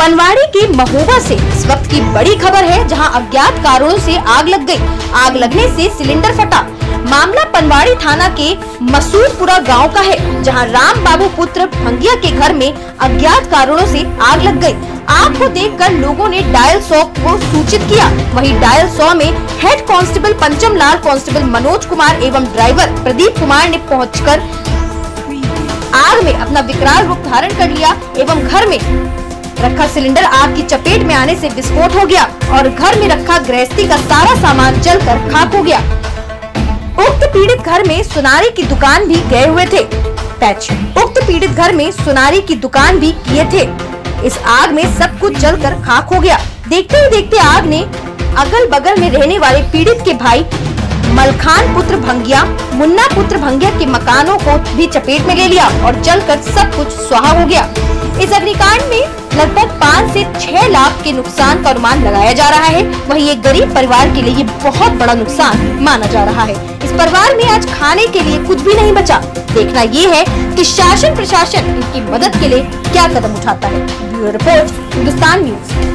पनवाड़ी के महोबा से इस वक्त की बड़ी खबर है, जहां अज्ञात कारणों से आग लग गई। आग लगने से सिलेंडर फटा। मामला पनवाड़ी थाना के मसूदपुरा गांव का है, जहां राम बाबू पुत्र भंगिया के घर में अज्ञात कारणों से आग लग गई। आग को देखकर लोगों ने डायल 100 को सूचित किया। वहीं डायल 100 में हेड कांस्टेबल पंचम लाल, कांस्टेबल मनोज कुमार एवं ड्राइवर प्रदीप कुमार ने पहुंचकर आग में अपना विकराल रूप धारण कर लिया एवं घर में रखा सिलेंडर आग की चपेट में आने से विस्फोट हो गया और घर में रखा गृहस्थी का सारा सामान जलकर खाक हो गया। उक्त पीड़ित घर में सुनारी की दुकान भी गए हुए थे। उक्त पीड़ित घर में सुनारी की दुकान भी किए थे। इस आग में सब कुछ जलकर खाक हो गया। देखते ही देखते आग ने अगल बगल में रहने वाले पीड़ित के भाई मलखान पुत्र भंगिया, मुन्ना पुत्र भंगिया के मकानों को भी चपेट में ले लिया और जलकर सब कुछ स्वाहा हो गया। इस अग्निकांड में लगभग 5 से 6 लाख के नुकसान का अनुमान लगाया जा रहा है। वहीं एक गरीब परिवार के लिए ये बहुत बड़ा नुकसान माना जा रहा है। इस परिवार में आज खाने के लिए कुछ भी नहीं बचा। देखना ये है कि शासन प्रशासन इनकी मदद के लिए क्या कदम उठाता है। Bureau report, Hindustan news.